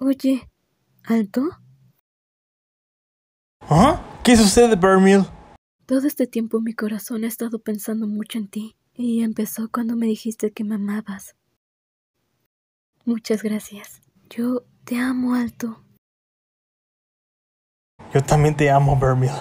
Oye, ¿Alto? ¿Ah? ¿Qué sucede, Vermeil? Todo este tiempo mi corazón ha estado pensando mucho en ti. Y empezó cuando me dijiste que me amabas. Muchas gracias. Yo te amo, Alto. Yo también te amo, Vermeil.